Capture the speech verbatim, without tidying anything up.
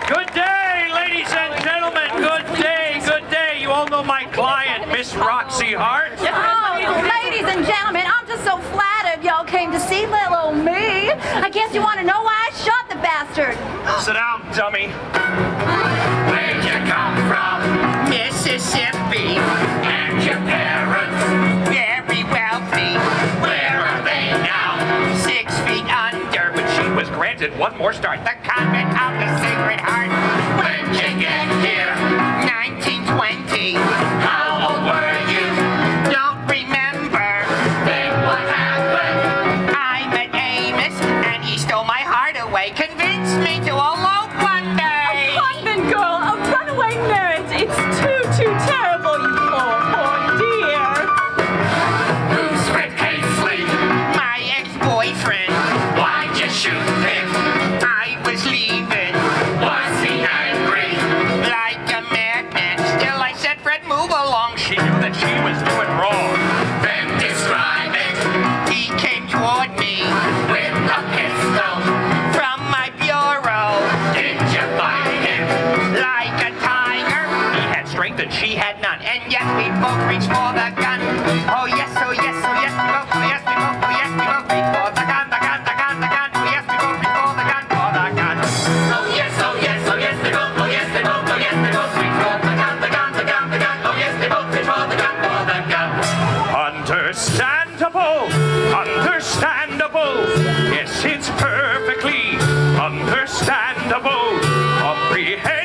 Good day, ladies and gentlemen. Good day, good day. You all know my client, Miss Roxy Hart. Oh, ladies and gentlemen, I'm just so flattered y'all came to see little old me. I guess you want to know why I shot the bastard. Sit down, dummy. Where'd you come from? Mississippi. And your parents? Very wealthy. Where are they now? Six feet under. But she was granted one more start. The convent of the Sacred Heart. When'd you get here? nineteen twenty. How old were you? Don't remember. Then what happened? I met Amos, and he stole my heart away. Convinced me to elope one day. A convent girl, a runaway marriage. It's too, too terrible, you poor, poor dear. Who's Fred Casely? My ex-boyfriend. Why'd you shoot him? I was leaving. Was he angry? Like a madman. Still, I said, Fred, move along. She knew that she was doing wrong. Then describe it. He came toward me with a pistol from my bureau. Did you fight him? Like a tiger. He had strength and she had none. And yet we both reached for the gun. Oh yes, oh yes, oh yes, we both, oh yes, we both, oh yes, we both reached for the gun, the gun, the gun, the gun. Oh yes, we both reached for the gun, for the gun. Oh yes, oh yes, oh yes, they both, oh yes, they both, oh yes, they both reached for the gun, the gun, the gun, the gun. Oh yes, they both reached for the gun, for the gun. Understandable, understandable. Yes, it's perfectly understandable. Comprehend.